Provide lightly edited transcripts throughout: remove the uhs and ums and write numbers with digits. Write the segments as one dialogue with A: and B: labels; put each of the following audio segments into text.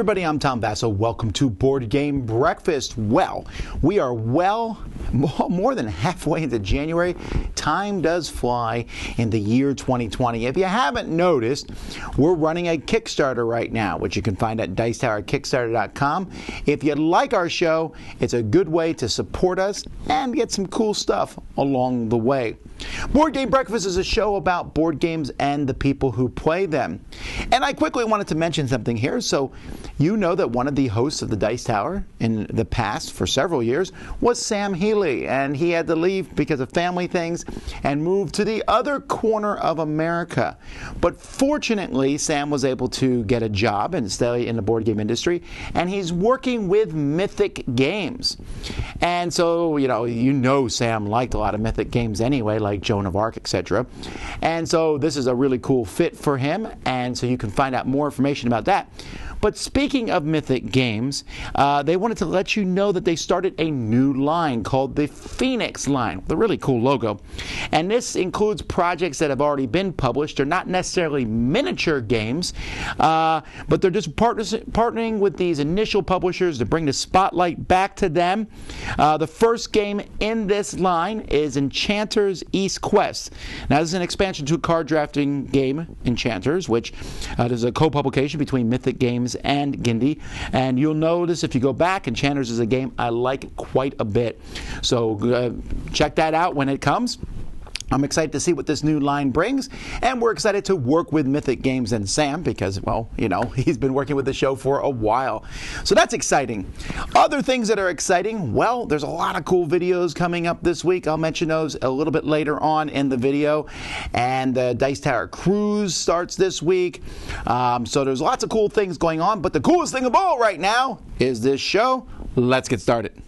A: everybody, I'm Tom Vasel. Welcome to Board Game Breakfast. Well, we are more than halfway into January. Time does fly in the year 2020. If you haven't noticed, we're running a Kickstarter right now, which you can find at dicetowerkickstarter.com. If you like our show, it's a good way to support us and get some cool stuff along the way. Board Game Breakfast is a show about board games and the people who play them. And I quickly wanted to mention something here. So you know that one of the hosts of the Dice Tower in the past for several years was Sam Healy, and he had to leave because of family things and move to the other corner of America. But fortunately, Sam was able to get a job and stay in the board game industry, and he's working with Mythic Games. And so, you know Sam liked a lot of Mythic Games anyway, like Joan of Arc, etc. And so this is a really cool fit for him, and so you can find out more information about that. But speaking of Mythic Games, they wanted to let you know that they started a new line called the Phoenix line, with a really cool logo. And this includes projects that have already been published. They're not necessarily miniature games, but they're just partnering with these initial publishers to bring the spotlight back to them. The first game in this line is Enchanter's East Quest. Now, this is an expansion to a card drafting game, Enchanters, which is a co-publication between Mythic Games and Gindie, and you'll notice if you go back, Enchanters is a game I like quite a bit. So check that out when it comes. I'm excited to see what this new line brings, and we're excited to work with Mythic Games and Sam because, well, he's been working with the show for a while. So that's exciting. Other things that are exciting, well, there's a lot of cool videos coming up this week. I'll mention those a little bit later on in the video. And the Dice Tower Cruise starts this week. So there's lots of cool things going on, but the coolest thing of all right now is this show. Let's get started.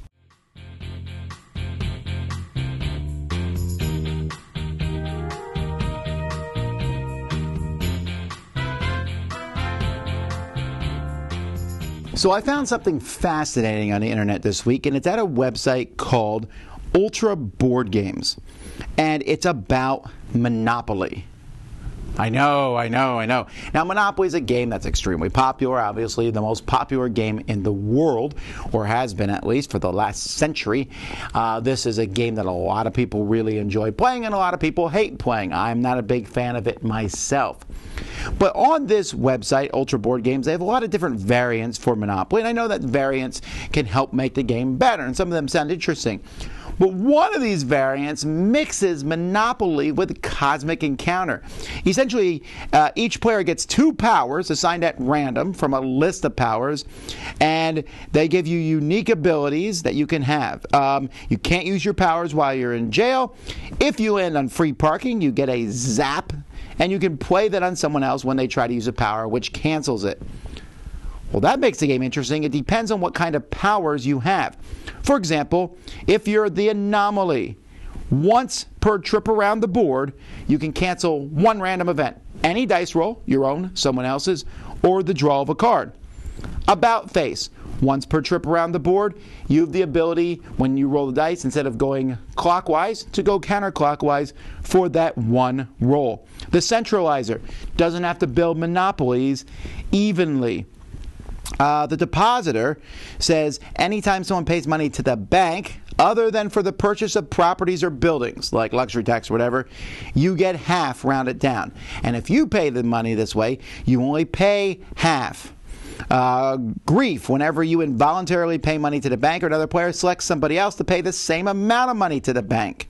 A: So I found something fascinating on the internet this week, and it's at a website called Ultra Board Games, and it's about Monopoly. I know. Now, Monopoly is a game that's extremely popular, obviously the most popular game in the world, or has been at least for the last century. This is a game that a lot of people really enjoy playing and a lot of people hate playing. I'm not a big fan of it myself. But on this website, Ultra Board Games, they have a lot of different variants for Monopoly, and I know that variants can help make the game better, and some of them sound interesting. But one of these variants mixes Monopoly with Cosmic Encounter. Essentially, each player gets 2 powers assigned at random from a list of powers, and they give you unique abilities that you can have. You can't use your powers while you're in jail. If you land on free parking, you get a zap, and you can play that on someone else when they try to use a power, which cancels it. Well, that makes the game interesting. It depends on what kind of powers you have. For example, if you're the anomaly, once per trip around the board, you can cancel one random event. Any dice roll, your own, someone else's, or the draw of a card. About face. Once per trip around the board, you have the ability, when you roll the dice, instead of going clockwise, to go counterclockwise for that one roll. The centralizer doesn't have to build monopolies evenly. The depositor says anytime someone pays money to the bank, other than for the purchase of properties or buildings, like luxury tax or whatever, you get half rounded down. And if you pay the money this way, you only pay half. Grief, whenever you involuntarily pay money to the bank or another player selects somebody else to pay the same amount of money to the bank.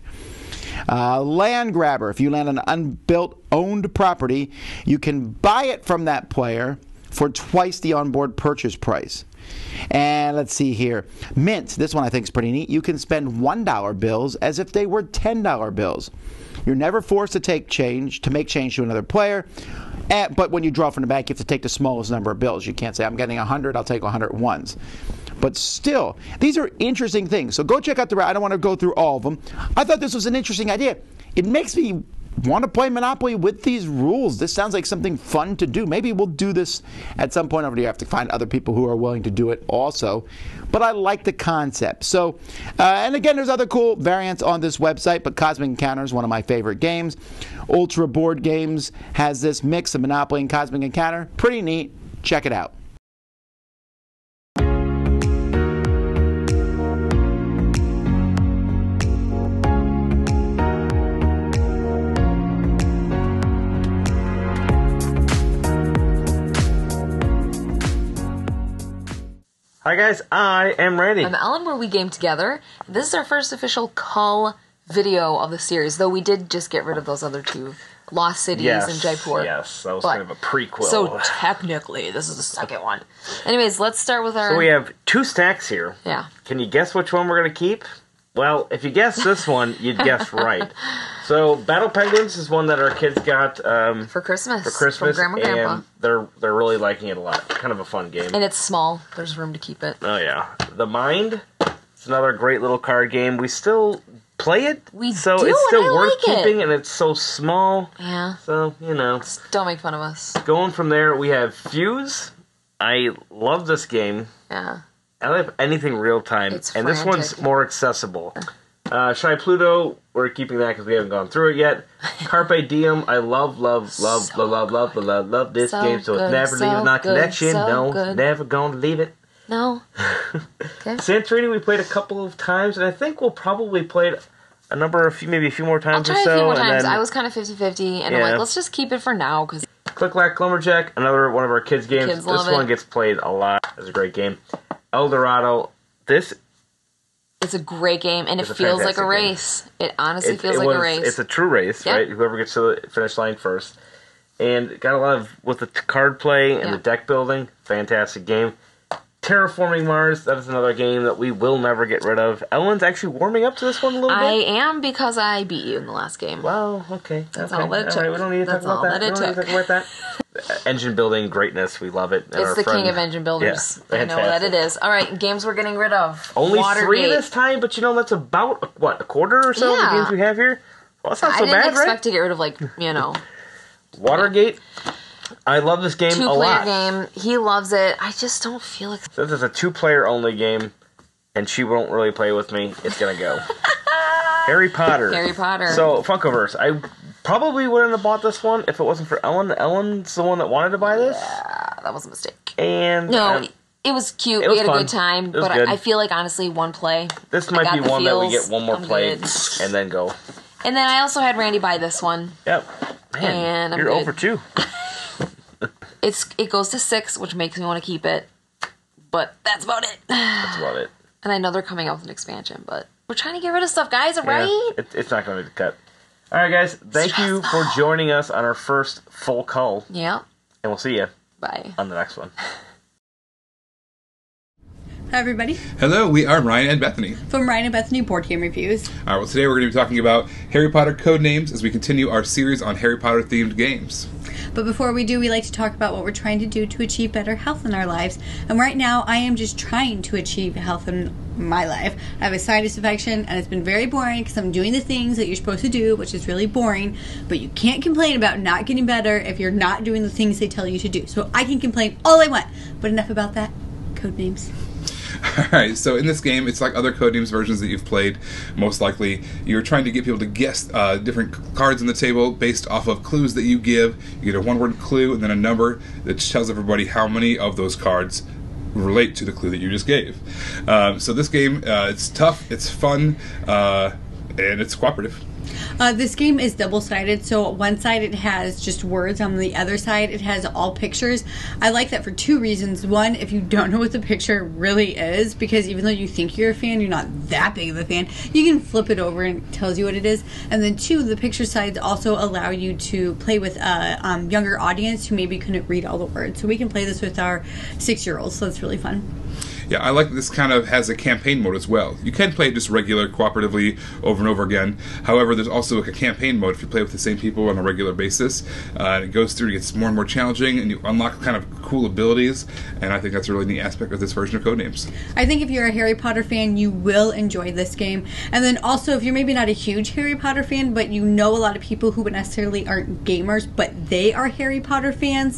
A: Land grabber, if you land on an unbuilt owned property, you can buy it from that player for twice the onboard purchase price. And let's see here. Mint, this one I think is pretty neat. You can spend $1 bills as if they were $10 bills. You're never forced to make change to another player. But when you draw from the bank, you have to take the smallest number of bills. You can't say, I'm getting 100, I'll take 100 ones. But still, these are interesting things. So go check out I don't want to go through all of them. I thought this was an interesting idea. It makes me want to play Monopoly with these rules. This sounds like something fun to do. Maybe we'll do this at some point over the year. I have to find other people who are willing to do it also. But I like the concept. So, and again, there's other cool variants on this website, but Cosmic Encounter is one of my favorite games. Ultra Board Games has this mix of Monopoly and Cosmic Encounter. Pretty neat. Check it out.
B: Hi guys, I am Randy.
C: I'm Ellen, where we game together. This is our first official Cull video of the series, though we did just get rid of those other two, Lost Cities and Jaipur.
B: Yes, that was kind of a prequel.
C: So technically, this is the second one. Anyways, let's start with our...
B: So we have 2 stacks here.
C: Yeah.
B: Can you guess which one we're going to keep? Well, if you guess this one, you'd guess right. So Battle Penguins is one that our kids got
C: for Christmas.
B: From
C: Grandma and Grandpa.
B: And they're really liking it a lot. Kind of a fun game.
C: And it's small. There's room to keep it.
B: Oh yeah. The Mind. It's another great little card game. We still play it.
C: It's
B: still worth keeping, and it's so small.
C: Yeah.
B: So,
C: Don't make fun of us.
B: Going from there, we have Fuse. I love this game.
C: Yeah.
B: I love anything real time, and this one's more accessible. Shy Pluto, we're keeping that because we haven't gone through it yet. Carpe Diem, I love this game, so it's never leaving our connection. No, never gonna leave it.
C: No. Okay.
B: Santorini, we played a couple of times, and I think we'll probably play it maybe a few more times or so.
C: I'll try a few more times. I was kind of 50-50, and I'm like, let's just keep it for now. Cause
B: Click Clack Lumberjack, another one of our kids' games.
C: Kids love
B: this one gets played a lot. It's a great game. El Dorado, it's
C: a great game, and it feels like a race. It honestly feels like a race.
B: It's a true race, right? Whoever gets to the finish line first. And got a lot of, with the card play and the deck building, fantastic game. Terraforming Mars, that is another game that we will never get rid of. Ellen's actually warming up to this one a little bit.
C: I am, because I beat you in the last game.
B: Well, okay.
C: That's all that it took.
B: Right, we don't need to talk about that. We don't need to talk about that. Engine building greatness, we love it.
C: It's the king of engine builders.
B: Yeah,
C: I know that it is. All right, games we're getting rid of.
B: Only 3 this time, but that's about, a quarter or so of the games we have here? Well, that's not so bad, right?
C: I didn't expect to get rid of,
B: Watergate. I love this game a lot.
C: 2-player game. He loves it. I just don't feel like...
B: Since it's a 2-player only game, and she won't really play with me, it's gonna go. Harry Potter. So, Funkoverse. I probably wouldn't have bought this one if it wasn't for Ellen. Ellen's the one that wanted to buy this.
C: Yeah, that was a mistake.
B: And...
C: No, it was cute. We had a good time. But I feel like, honestly, one play.
B: This might be one that we get one more play and then go.
C: And then I also had Randy buy this one.
B: Yep. Man, you're over 2.
C: It goes to 6, which makes me want to keep it. But that's about it.
B: That's about it.
C: And I know they're coming out with an expansion, but we're trying to get rid of stuff, guys, right?
B: It's not going to be cut. All right, guys. Thank you for joining us on our first full Cull.
C: Yeah.
B: And we'll see you
C: on
B: the next one.
D: Hi, everybody.
E: Hello, we are Ryan and Bethany.
D: From Ryan and Bethany Board Game Reviews.
E: All right, well, today we're going to be talking about Harry Potter Codenames as we continue our series on Harry Potter-themed games.
D: But before we do, we like to talk about what we're trying to do to achieve better health in our lives. And right now, I am just trying to achieve health in my life. I have a sinus infection, and it's been very boring because I'm doing the things that you're supposed to do, which is really boring. But you can't complain about not getting better if you're not doing the things they tell you to do. So I can complain all I want. But enough about that. Codenames.
E: Alright, so in this game, it's like other Codenames versions that you've played, most likely. You're trying to get people to guess different cards on the table based off of clues that you give. You get a one-word clue and then a number that tells everybody how many of those cards relate to the clue that you just gave. So this game, it's tough, it's fun, and it's cooperative.
D: This game is double-sided, so one side it has just words, on the other side it has all pictures. I like that for 2 reasons. One, if you don't know what the picture really is, because even though you think you're a fan, you're not that big of a fan, you can flip it over and it tells you what it is. And then 2, the picture sides also allow you to play with a younger audience who maybe couldn't read all the words. So we can play this with our 6-year-olds, so it's really fun.
E: Yeah, I like this kind of has a campaign mode as well. You can play it just regular, cooperatively, over and over again. However, there's also like a campaign mode if you play with the same people on a regular basis. And it goes through, it gets more and more challenging, and you unlock kind of cool abilities. And I think that's a really neat aspect of this version of Codenames.
D: I think if you're a Harry Potter fan, you will enjoy this game. And then also, if you're maybe not a huge Harry Potter fan, but you know a lot of people who necessarily aren't gamers, but they are Harry Potter fans,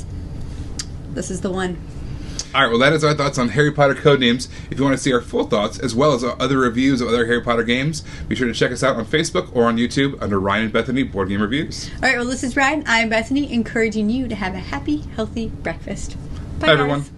D: this is the one.
E: Alright, well that is our thoughts on Harry Potter Codenames. If you want to see our full thoughts, as well as other reviews of other Harry Potter games, be sure to check us out on Facebook or on YouTube under Ryan and Bethany Board Game Reviews.
D: Alright, well this is Ryan, I'm Bethany, encouraging you to have a happy, healthy breakfast. Bye,
E: everyone.
D: Guys.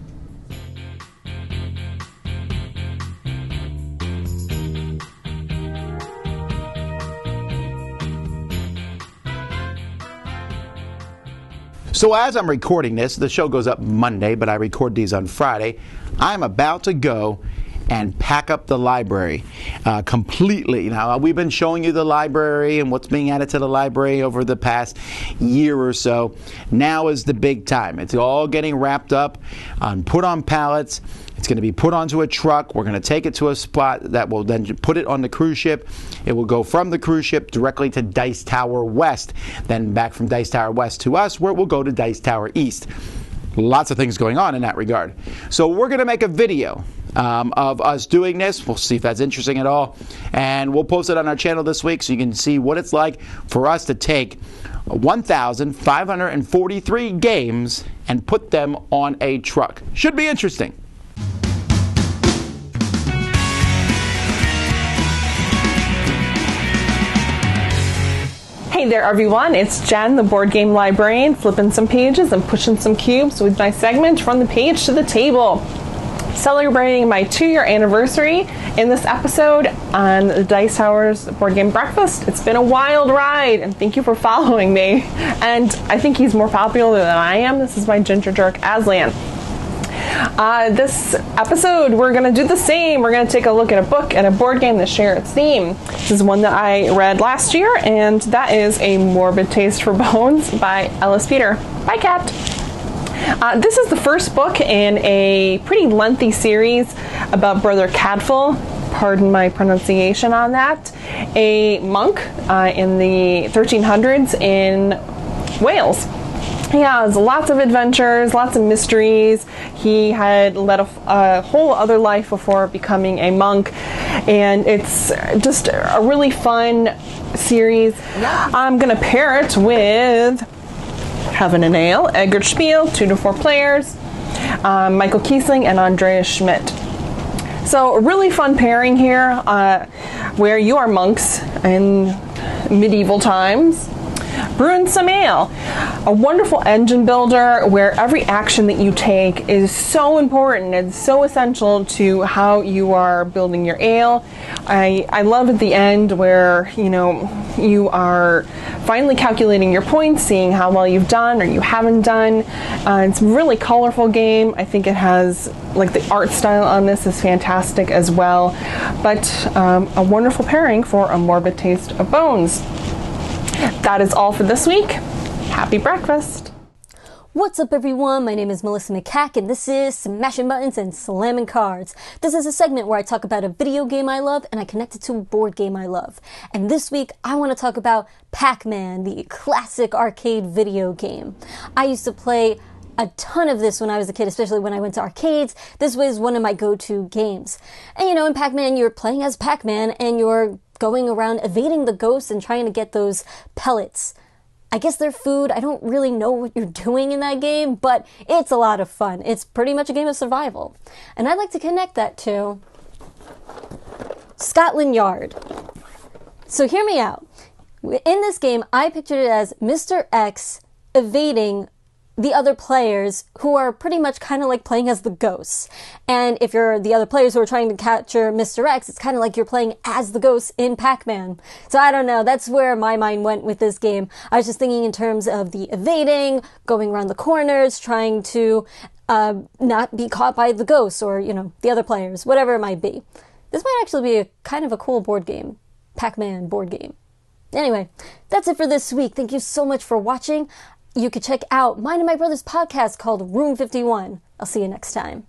A: So as I'm recording this, the show goes up Monday, but I record these on Friday. I'm about to go and pack up the library completely. Now, we've been showing you the library and what's being added to the library over the past year or so. Now is the big time. It's all getting wrapped up and put on pallets. It's going to be put onto a truck. We're going to take it to a spot that will then put it on the cruise ship. It will go from the cruise ship directly to Dice Tower West, then back from Dice Tower West to us, where it will go to Dice Tower East. Lots of things going on in that regard. So we're going to make a video of us doing this. We'll see if that's interesting at all. And we'll post it on our channel this week so you can see what it's like for us to take 1,543 games and put them on a truck. Should be interesting.
F: Hey there everyone, it's Jen, the board game librarian, flipping some pages and pushing some cubes with my segment From the Page to the Table. Celebrating my 2-year anniversary in this episode on the Dice Towers Board Game Breakfast. It's been a wild ride, and thank you for following me. And I think he's more popular than I am. This is my ginger jerk, Aslan. This episode, we're going to do the same. We're going to take a look at a book and a board game that share its theme. This is one that I read last year, and that is A Morbid Taste for Bones by Ellis Peter. Bye, Cat. This is the first book in a pretty lengthy series about Brother Cadfael, pardon my pronunciation on that, a monk in the 1300s in Wales. He has lots of adventures, lots of mysteries. He had led a whole other life before becoming a monk, and it's just a really fun series. I'm going to pair it with Heaven and Ale, Eggert Spiel, 2 to 4 players, Michael Kiesling, and Andreas Schmidt. So a really fun pairing here, where you are monks in medieval times, brewing some ale. A wonderful engine builder where every action that you take is so important and so essential to how you are building your ale. I love at the end where, you are finally calculating your points, seeing how well you've done or you haven't done. It's a really colorful game. I think it has, the art style on this is fantastic as well. But a wonderful pairing for A Morbid Taste of Bones. That is all for this week. Happy breakfast.
G: What's up, everyone? My name is Melissa McCack, and this is Smashin' Buttons and Slammin' Cards. This is a segment where I talk about a video game I love and I connect it to a board game I love. And this week, I want to talk about Pac-Man, the classic arcade video game. I used to play a ton of this when I was a kid, especially when I went to arcades. This was one of my go-to games. And in Pac-Man, you're playing as Pac-Man and you're going around evading the ghosts and trying to get those pellets. I guess they're food. I don't really know what you're doing in that game, but it's a lot of fun. It's pretty much a game of survival. And I'd like to connect that to Scotland Yard. So hear me out. In this game, I pictured it as Mr. X evading the other players who are pretty much kind of like playing as the ghosts. And if you're the other players who are trying to capture Mr. X, it's kind of like you're playing as the ghosts in Pac-Man. So I don't know, that's where my mind went with this game. I was just thinking in terms of the evading, going around the corners, trying to not be caught by the ghosts or, the other players, whatever it might be. This might actually be a kind of a cool board game. Pac-Man board game. Anyway, that's it for this week. Thank you so much for watching. You can check out mine and my brother's podcast called Room 51. I'll see you next time.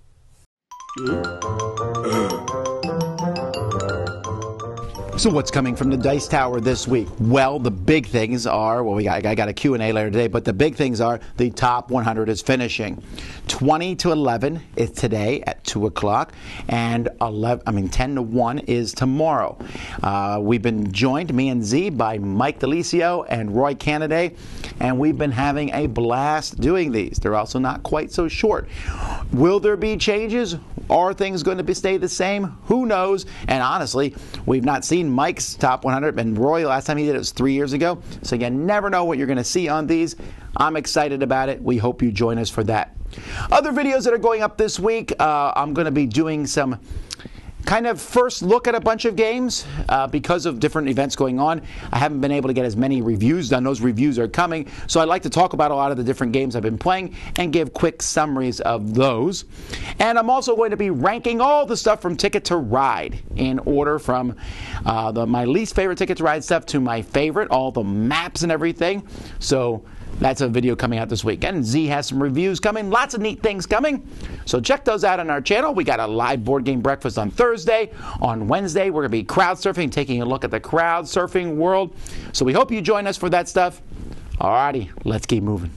A: So what's coming from the Dice Tower this week? Well, the big things are, I got a Q&A later today, but the big things are the top 100 is finishing. 20 to 11 is today at 2 o'clock, and 10 to 1 is tomorrow. We've been joined, me and Z, by Mike Delisio and Roy Canaday, and we've been having a blast doing these. They're also not quite so short. Will there be changes? Are things going to stay the same? Who knows? And honestly, we've not seen Mike's top 100, and Roy, last time he did it was 3 years ago. So you never know what you're going to see on these. I'm excited about it. We hope you join us for that. Other videos that are going up this week, I'm going to be doing some kind of first look at a bunch of games because of different events going on. I haven't been able to get as many reviews done. Those reviews are coming, so I'd like to talk about a lot of the different games I've been playing and give quick summaries of those. And I'm also going to be ranking all the stuff from Ticket to Ride in order from my least favorite Ticket to Ride stuff to my favorite, all the maps and everything. So that's a video coming out this week. And Z has some reviews coming, lots of neat things coming. So check those out on our channel. We got a live board game breakfast on Thursday. On Wednesday, we're going to be crowd surfing, taking a look at the crowd surfing world. So we hope you join us for that stuff. Alrighty, let's keep moving.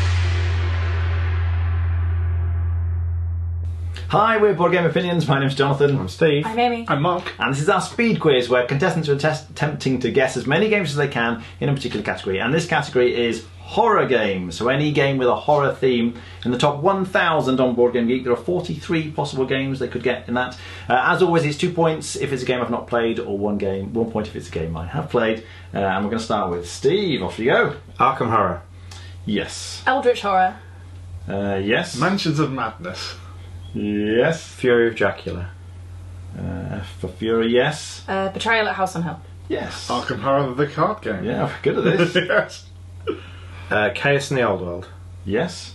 H: Hi, we're Board Game Opinions. My name's Jonathan.
I: I'm Steve.
C: I'm Amy.
I: I'm Mark.
H: And this is our speed quiz where contestants are attempting to guess as many games as they can in a particular category. And this category is horror games. So any game with a horror theme. In the top 1,000 on Board Game Geek, there are 43 possible games they could get in that. As always, it's 2 points if it's a game I've not played, or 1 point if it's a game I have played. And we're going to start with Steve. Off you go.
I: Arkham Horror.
H: Yes.
C: Eldritch Horror.
H: Yes.
I: Mansions of Madness.
H: Yes.
I: Fury of Dracula.
H: For Fury, yes.
C: Betrayal at House on Hill.
H: Yes.
I: Arkham Horror, the card game.
H: Yeah, we're good at this.
I: Yes. Chaos in the Old World.
H: Yes.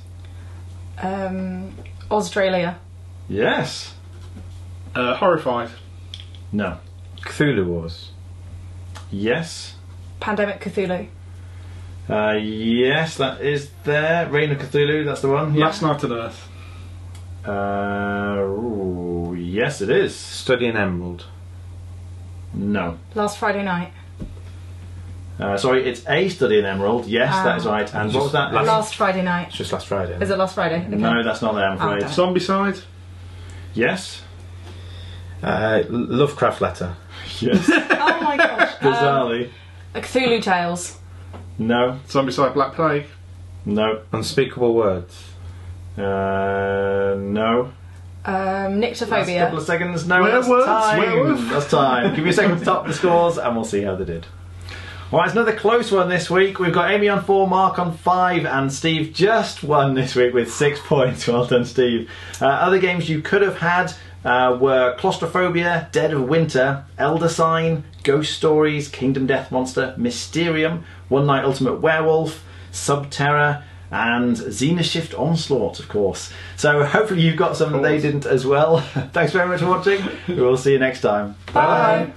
C: Australia.
H: Yes.
I: Horrified.
H: No.
I: Cthulhu Wars.
H: Yes.
C: Pandemic Cthulhu.
H: Yes, that is there. Reign of Cthulhu, that's the one. Yeah.
I: Last Night on Earth.
H: Yes, it is.
I: Study in Emerald.
H: No.
C: Last Friday Night.
H: Sorry, it's A Study in Emerald. Yes, that is right. And what was that?
C: Last Friday Night.
I: It's just last Friday.
C: Is it Last Friday? Okay.
H: No, that's not there, I'm afraid.
C: okay.
I: Zombicide.
H: Yes.
I: Lovecraft Letter.
H: Yes.
C: Oh my gosh.
H: Bizarrely.
C: Cthulhu Tales.
H: No.
I: Zombicide Black Plague.
H: No.
I: Unspeakable Words.
H: No. Last
C: Nyctophobia.
H: couple of seconds. No,
I: Werewolves,
H: that's time.
I: werewolf.
H: That's time. Give me a second to top the scores and we'll see how they did. Alright, it's another close one this week. We've got Amy on 4, Mark on 5, and Steve just won this week with 6 points. Well done, Steve. Other games you could have had were Claustrophobia, Dead of Winter, Elder Sign, Ghost Stories, Kingdom Death Monster, Mysterium, One Night Ultimate Werewolf, Subterra, and Xenoshift Onslaught, of course. So hopefully you've got some that they didn't as well. Thanks very much for watching. We'll see you next time.
C: Bye.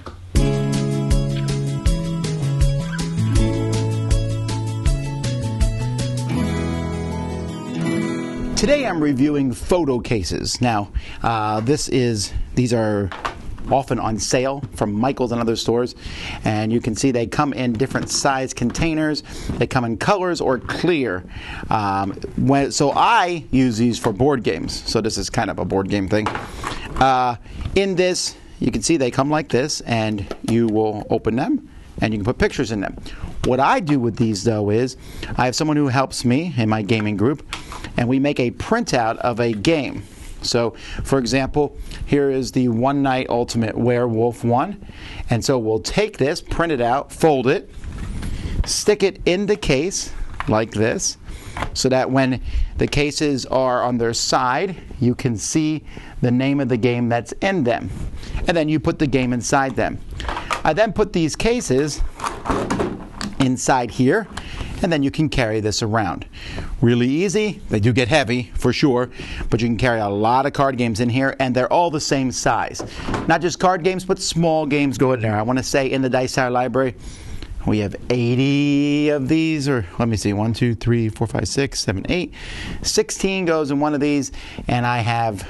A: Today I'm reviewing photo cases. Now, these are often on sale from Michaels and other stores, and you can see they come in different size containers. They come in colors or clear. So I use these for board games. So this is kind of a board game thing. In this, you can see they come like this, and you will open them and you can put pictures in them. What I do with these, though, is I have someone who helps me in my gaming group, and we make a printout of a game. So, for example, here is the One Night Ultimate Werewolf one. And so we'll take this, print it out, fold it, stick it in the case like this, so that when the cases are on their side, you can see the name of the game that's in them. And then you put the game inside them. I then put these cases inside here, and then you can carry this around. Really easy. They do get heavy, for sure, but you can carry a lot of card games in here, and they're all the same size. Not just card games, but small games go in there. I want to say in the Dice Tower library, we have 80 of these, or let me see, 1, 2, 3, 4, 5, 6, 7, 8. 16 goes in one of these, and I have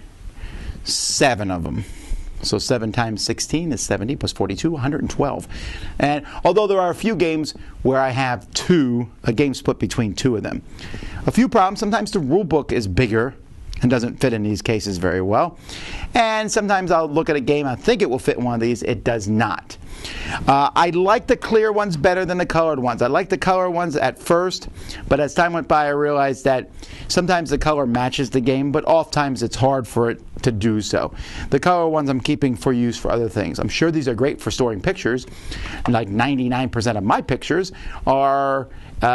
A: 7 of them. So 7 times 16 is 70 plus 42, 112. And although there are a few games where I have a game split between 2 of them. A few problems, sometimes the rule book is bigger and doesn't fit in these cases very well. And sometimes I'll look at a game, I think it will fit in one of these, it does not. I like the clear ones better than the colored ones. I like the color ones at first, but as time went by I realized that sometimes the color matches the game, but oftentimes it's hard for it to do so. The color ones I'm keeping for use for other things. I'm sure these are great for storing pictures. Like 99% of my pictures are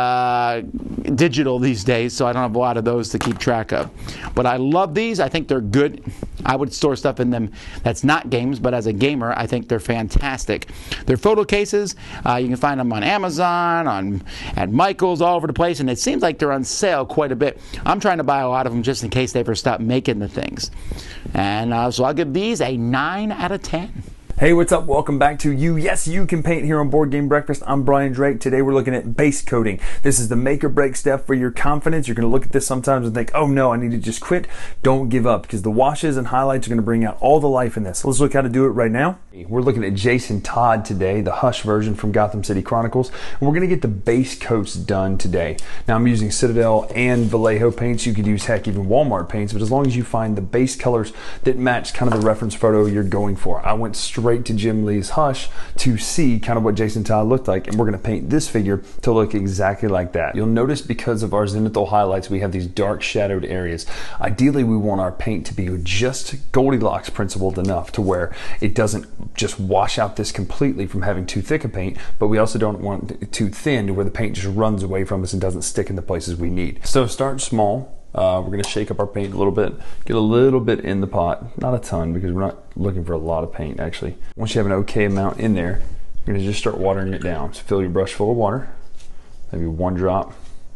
A: digital these days, so I don't have a lot of those to keep track of. But I love these. I think they're good. I would store stuff in them that's not games, but as a gamer, I think they're fantastic. They're photo cases. You can find them on Amazon, at Michael's, all over the place, and it seems like they're on sale quite a bit. I'm trying to buy a lot of them just in case they ever stop making the things. And so I'll give these a 9 out of 10.
J: Hey, what's up? Welcome back to You Yes You Can Paint here on Board Game Breakfast. I'm Brian Drake. Today we're looking at base coating. This is the make or break step for your confidence. You're going to look at this sometimes and think, oh no, I need to just quit. Don't give up, because the washes and highlights are going to bring out all the life in this. Let's look how to do it right now. We're looking at Jason Todd today, the Hush version from Gotham City Chronicles. And we're going to get the base coats done today. Now I'm using Citadel and Vallejo paints. You could use, heck, even Walmart paints, but as long as you find the base colors that match kind of the reference photo you're going for. I went straight to Jim Lee's Hush to see kind of what Jason Todd looked like, and we're going to paint this figure to look exactly like that. You'll notice because of our zenithal highlights, we have these dark shadowed areas. Ideally, we want our paint to be just Goldilocks principled enough to where it doesn't just wash out this completely from having too thick a paint, but we also don't want it too thin to where the paint just runs away from us and doesn't stick in the places we need. So start small. We're going to shake up our paint a little bit, get a little bit in the pot, not a ton because we're not looking for a lot of paint actually. Once you have an okay amount in there, you're going to just start watering it down. So fill your brush full of water, maybe 1 drop,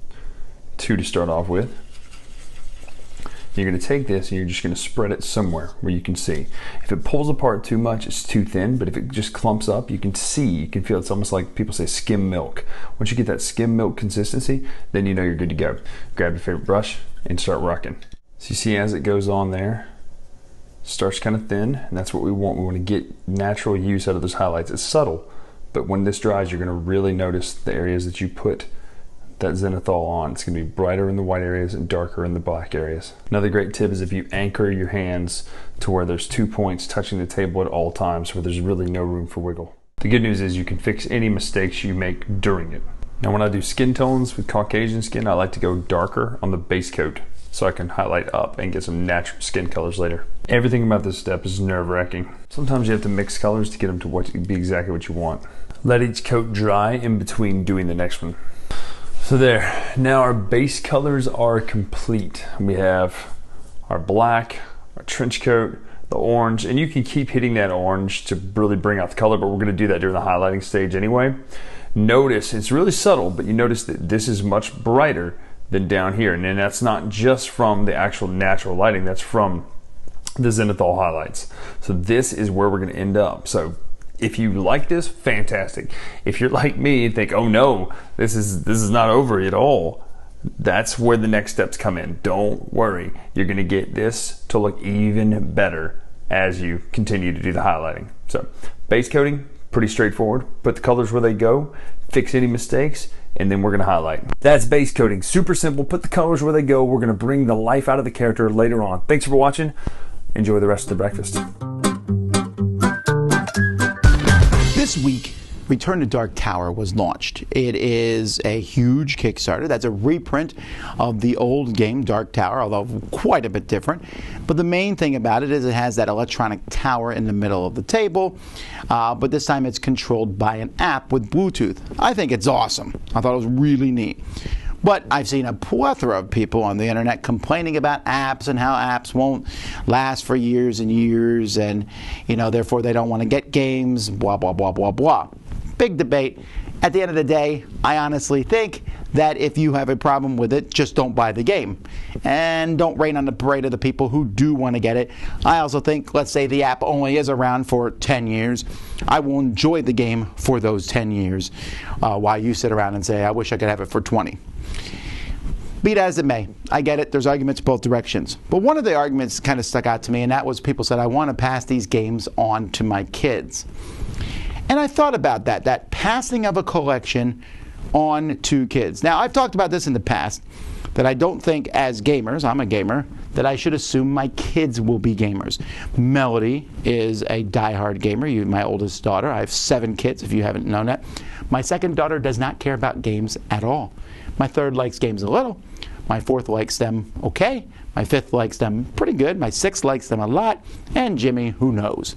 J: 2 to start off with. You're going to take this and you're just going to spread it somewhere where you can see. If it pulls apart too much, it's too thin, but if it just clumps up, you can see, you can feel it's almost like people say skim milk. Once you get that skim milk consistency, then you know you're good to go. Grab your favorite brush and start rocking. So you see as it goes on there, starts kind of thin, and that's what we want. We want to get natural use out of those highlights. It's subtle, but when this dries, you're going to really notice the areas that you put that zenithal on. It's going to be brighter in the white areas and darker in the black areas. Another great tip is if you anchor your hands to where there's 2 points touching the table at all times where there's really no room for wiggle. The good news is you can fix any mistakes you make during it. Now when I do skin tones with Caucasian skin, I like to go darker on the base coat so I can highlight up and get some natural skin colors later. Everything about this step is nerve-wracking. Sometimes you have to mix colors to get them to be exactly what you want. Let each coat dry in between doing the next one. So there, now our base colors are complete. We have our black, our trench coat, the orange, and you can keep hitting that orange to really bring out the color, but we're gonna do that during the highlighting stage anyway. Notice, it's really subtle, but you notice that this is much brighter than down here. And then that's not just from the actual natural lighting, that's from the zenithal highlights. So this is where we're gonna end up. So if you like this, fantastic. If you're like me and think, oh no, this is not over at all, that's where the next steps come in. Don't worry, you're gonna get this to look even better as you continue to do the highlighting. So base coating, pretty straightforward. Put the colors where they go, fix any mistakes, and then we're gonna highlight. That's base coating, super simple. Put the colors where they go. We're gonna bring the life out of the character later on. Thanks for watching. Enjoy the rest of the breakfast.
A: This week, Return to Dark Tower was launched. It is a huge Kickstarter. That's a reprint of the old game, Dark Tower, although quite a bit different. But the main thing about it is it has that electronic tower in the middle of the table, but this time it's controlled by an app with Bluetooth. I think it's awesome. I thought it was really neat. But I've seen a plethora of people on the internet complaining about apps and how apps won't last for years and years, and therefore they don't want to get games, blah, blah, blah, blah, blah. Big debate. At the end of the day, I honestly think that if you have a problem with it, just don't buy the game. And don't rain on the parade of the people who do want to get it. I also think, let's say the app only is around for 10 years. I will enjoy the game for those 10 years while you sit around and say, I wish I could have it for 20. Be it as it may, I get it, there's arguments both directions. But one of the arguments kind of stuck out to me, and that was people said, I want to pass these games on to my kids. And I thought about that passing of a collection on to kids. Now, I've talked about this in the past, that I don't think as gamers, I'm a gamer, that I should assume my kids will be gamers. Melody is a diehard gamer, my oldest daughter. I have 7 kids, if you haven't known that. My second daughter does not care about games at all. My third likes games a little, My fourth likes them okay. My fifth likes them pretty good. My sixth likes them a lot. And Jimmy, who knows?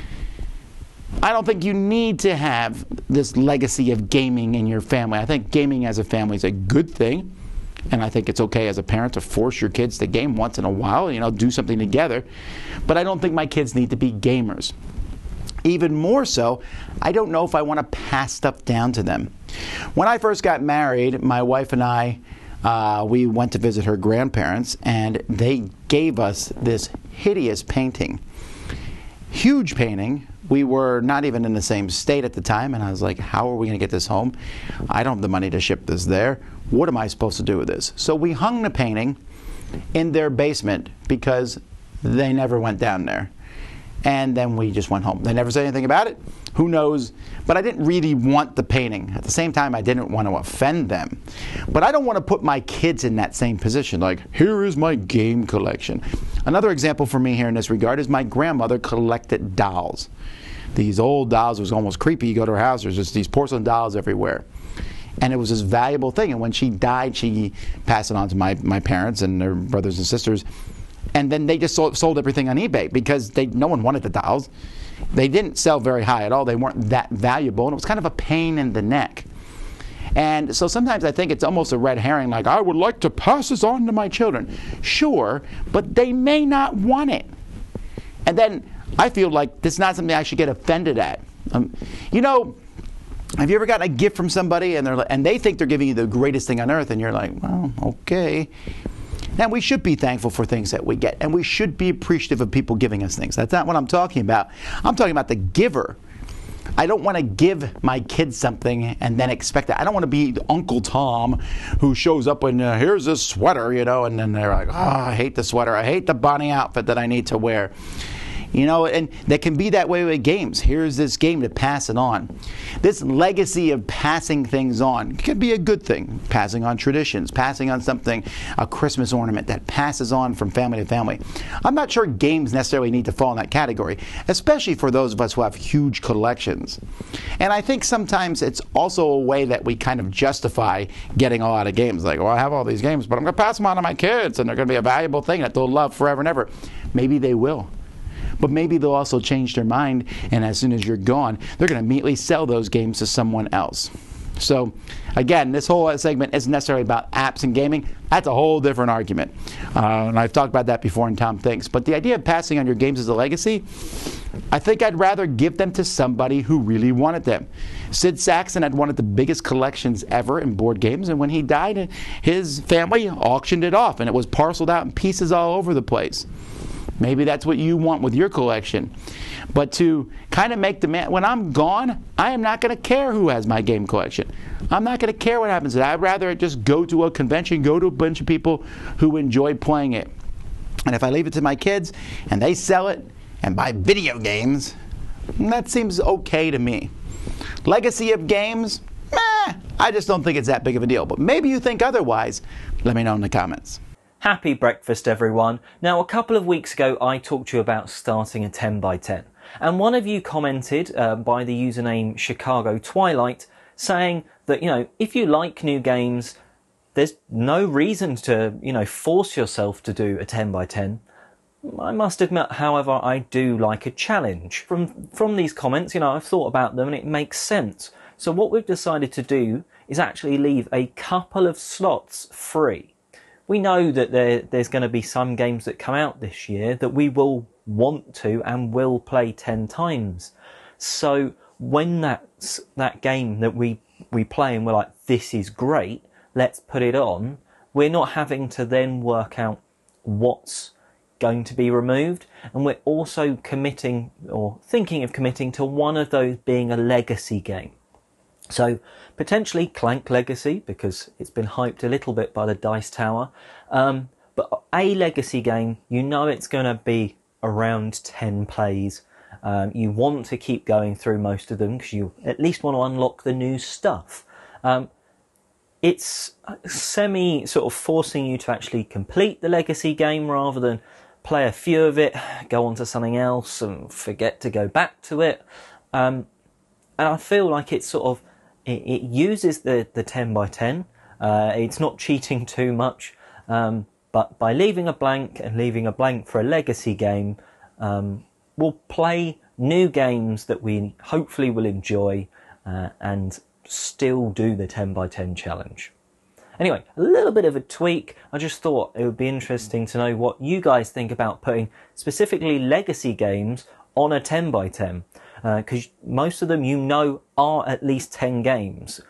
A: I don't think you need to have this legacy of gaming in your family. I think gaming as a family is a good thing. And I think it's okay as a parent to force your kids to game once in a while, do something together. But I don't think my kids need to be gamers. Even more so, I don't know if I want to pass stuff down to them. When I first got married, my wife and I, we went to visit her grandparents, and they gave us this hideous painting. Huge painting. We were not even in the same state at the time, and I was like, how are we going to get this home? I don't have the money to ship this there. What am I supposed to do with this? So we hung the painting in their basement because they never went down there. And then we just went home. They never said anything about it. Who knows? But I didn't really want the painting. At the same time, I didn't want to offend them. But I don't want to put my kids in that same position. Like, here is my game collection. Another example for me here in this regard is my grandmother collected dolls. These old dolls. It was almost creepy. You go to her house, there's just these porcelain dolls everywhere. And it was this valuable thing. And when she died, she passed it on to my parents and their brothers and sisters. And then they just sold everything on eBay because no one wanted the dolls. They didn't sell very high at all. They weren't that valuable, and it was kind of a pain in the neck. And so sometimes I think it's almost a red herring, like, I would like to pass this on to my children. Sure, but they may not want it. And then I feel like this is not something I should get offended at. Have you ever gotten a gift from somebody and they think they're giving you the greatest thing on earth, and you're like, well, okay. Now, we should be thankful for things that we get, and we should be appreciative of people giving us things. That's not what I'm talking about. I'm talking about the giver. I don't want to give my kids something and then expect that. I don't want to be Uncle Tom who shows up and here's this sweater, and then they're like, oh, I hate the sweater. I hate the bunny outfit that I need to wear. And that can be that way with games. Here's this game to pass it on. This legacy of passing things on can be a good thing. Passing on traditions, passing on something, a Christmas ornament that passes on from family to family. I'm not sure games necessarily need to fall in that category, especially for those of us who have huge collections. And I think sometimes it's also a way that we kind of justify getting a lot of games. Like, well, I have all these games, but I'm going to pass them on to my kids, and they're going to be a valuable thing that they'll love forever and ever. Maybe they will. But maybe they'll also change their mind, and as soon as you're gone, they're going to immediately sell those games to someone else. So, again, this whole segment isn't necessarily about apps and gaming. That's a whole different argument. And I've talked about that before in Tom Thinks. But the idea of passing on your games as a legacy, I think I'd rather give them to somebody who really wanted them. Sid Saxon had one of the biggest collections ever in board games, and when he died, his family auctioned it off, and it was parceled out in pieces all over the place. Maybe that's what you want with your collection. But to kind of make when I'm gone, I am not going to care who has my game collection. I'm not going to care what happens. I'd rather just go to a convention, go to a bunch of people who enjoy playing it. And if I leave it to my kids and they sell it and buy video games, that seems okay to me. Legacy of games, I just don't think it's that big of a deal. But maybe you think otherwise. Let me know in the comments.
K: Happy breakfast, everyone. Now, a couple of weeks ago, I talked to you about starting a 10x10. And one of you commented by the username Chicago Twilight saying that, if you like new games, there's no reason to, force yourself to do a 10x10. I must admit, however, I do like a challenge. From these comments, I've thought about them and it makes sense. So what we've decided to do is actually leave a couple of slots free. We know that there's going to be some games that come out this year that we will want to and will play 10 times. So when that's that game that we play and we're like, this is great, let's put it on, we're not having to then work out what's going to be removed. And we're also committing or thinking of committing to one of those being a legacy game. So potentially Clank Legacy, because it's been hyped a little bit by the Dice Tower. But a legacy game, it's going to be around 10 plays. You want to keep going through most of them because you at least want to unlock the new stuff. It's semi sort of forcing you to actually complete the legacy game rather than play a few of it, go on to something else and forget to go back to it. And I feel like it's sort of, it uses the 10x10. It's not cheating too much. But by leaving a blank and leaving a blank for a legacy game, we'll play new games that we hopefully will enjoy and still do the 10 by 10 challenge. Anyway, a little bit of a tweak. I just thought it would be interesting to know what you guys think about putting specifically legacy games on a 10 by 10. Because most of them, you know, are at least 10 games.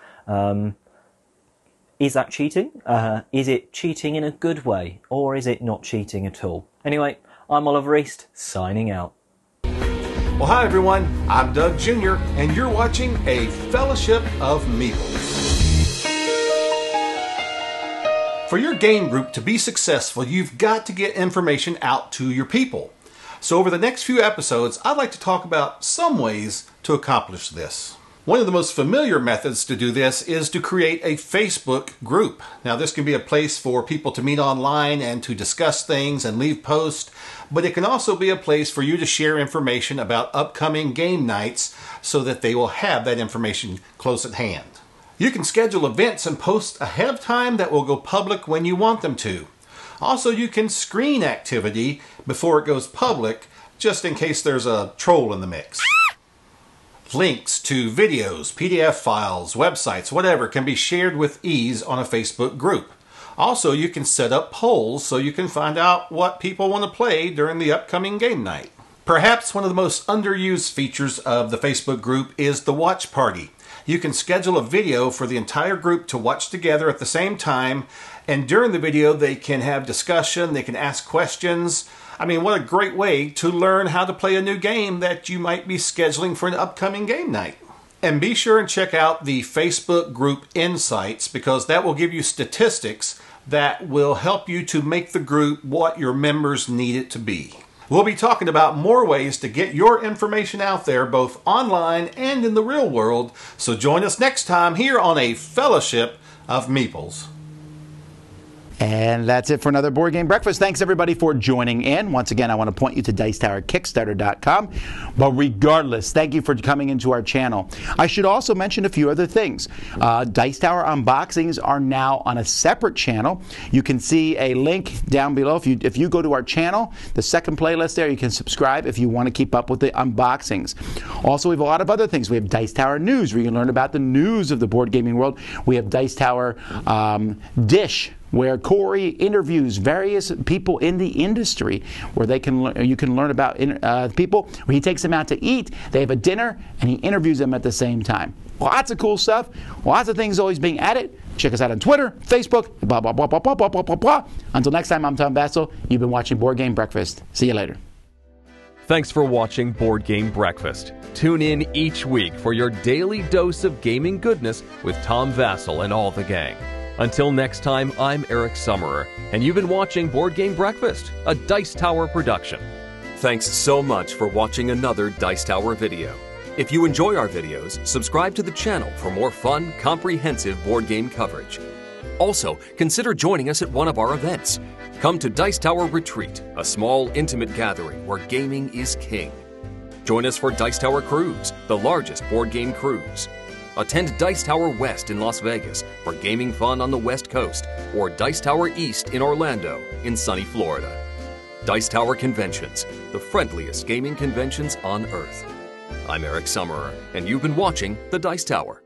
K: Is that cheating? Is it cheating in a good way? Or is it not cheating at all? Anyway, I'm Oliver East, signing out.
L: Well, hi everyone, I'm Doug Jr., and you're watching a Fellowship of Meeples. For your game group to be successful, you've got to get information out to your people. So over the next few episodes, I'd like to talk about some ways to accomplish this. One of the most familiar methods to do this is to create a Facebook group. Now this can be a place for people to meet online and to discuss things and leave posts, but it can also be a place for you to share information about upcoming game nights so that they will have that information close at hand. You can schedule events and posts ahead of time that will go public when you want them to. Also, you can screen activity before it goes public, just in case there's a troll in the mix. Links to videos, PDF files, websites, whatever can be shared with ease on a Facebook group. Also, you can set up polls so you can find out what people want to play during the upcoming game night. Perhaps one of the most underused features of the Facebook group is the watch party. You can schedule a video for the entire group to watch together at the same time, and during the video they can have discussion, they can ask questions. I mean, what a great way to learn how to play a new game that you might be scheduling for an upcoming game night. And be sure and check out the Facebook group insights, because that will give you statistics that will help you to make the group what your members need it to be. We'll be talking about more ways to get your information out there, both online and in the real world. So join us next time here on a Fellowship of Meeples.
A: And that's it for another Board Game Breakfast. Thanks, everybody, for joining in. Once again, I want to point you to DicetowerKickstarter.com. But regardless, thank you for coming into our channel. I should also mention a few other things. Dice Tower unboxings are now on a separate channel. You can see a link down below. If you go to our channel, the second playlist there, you can subscribe if you want to keep up with the unboxings. Also, we have a lot of other things. We have Dice Tower News, where you can learn about the news of the board gaming world. We have Dice Tower Dish, where Corey interviews various people in the industry, where you can learn about people, where he takes them out to eat. They have a dinner, and he interviews them at the same time. Lots of cool stuff. Lots of things always being added. Check us out on Twitter, Facebook, blah, blah, blah, blah, blah, blah, blah, blah, blah. Until next time, I'm Tom Vasel. You've been watching Board Game Breakfast. See you later.
M: Thanks for watching Board Game Breakfast. Tune in each week for your daily dose of gaming goodness with Tom Vasel and all the gang. Until next time, I'm Eric Summerer, and you've been watching Board Game Breakfast, a Dice Tower production. Thanks so much for watching another Dice Tower video. If you enjoy our videos, subscribe to the channel for more fun, comprehensive board game coverage. Also, consider joining us at one of our events. Come to Dice Tower Retreat, a small, intimate gathering where gaming is king. Join us for Dice Tower Cruise, the largest board game cruise. Attend Dice Tower West in Las Vegas for gaming fun on the West Coast, or Dice Tower East in Orlando in sunny Florida. Dice Tower Conventions, the friendliest gaming conventions on Earth. I'm Eric Summerer, and you've been watching the Dice Tower.